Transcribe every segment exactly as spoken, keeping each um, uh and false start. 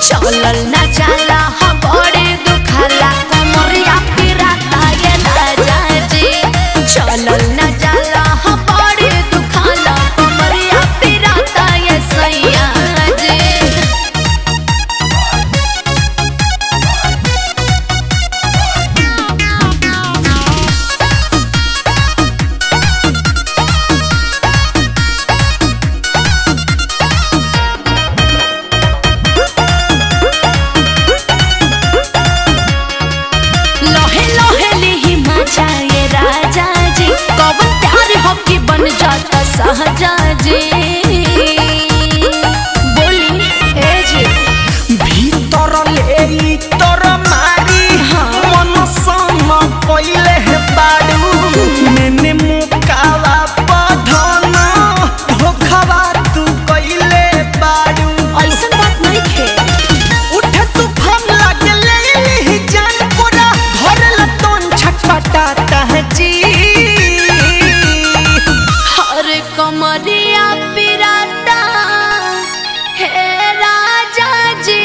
चलल ना जाला हम बड़े दुखाला कमरिया पिराता ये राजा जी। चलल ना जाला हम बड़े दुखाला कमरिया पिराता ये सैया जी। बन जाता सहजा जी। बोली ए जी भीतर ले तोर मारी मन सम पहिले है बाड़ू मैंने मुकावा पधन धोखावा तू कइले बाड़ू। ऐसा बात नहीं खे उठे तूफान लागे ले जान पूरा घर लतन छटपटाता है जी। कमरिया पिराता है राजा जी।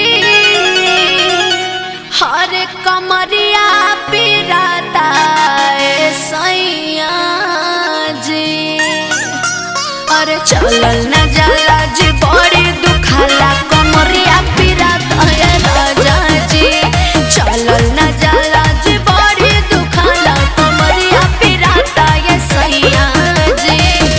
हर कमरिया पिराता है सैया जी। अरे चलल ना जाला जी बड़ी दुखाला कमरिया पिराता है राजा जी। चलल ना जाला जी बड़ी दुखाला कमरिया पिराता है सैया जी।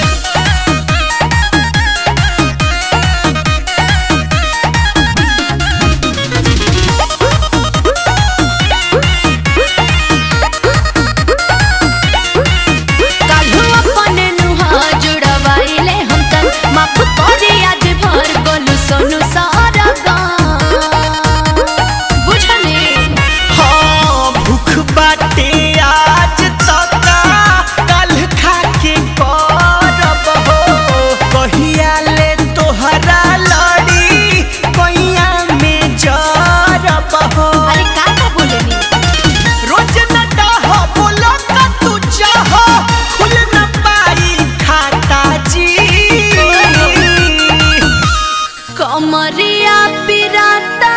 कमरिया पिराता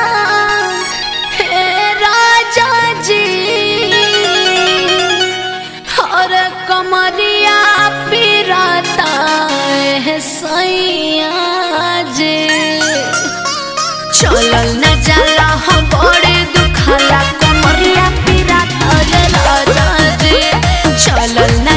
है राजा जी। हर कमरिया पिराता है सैया जी। चलल न जाला हम बड़े दुखाला कमरिया पिराता है राजा जी। चलल न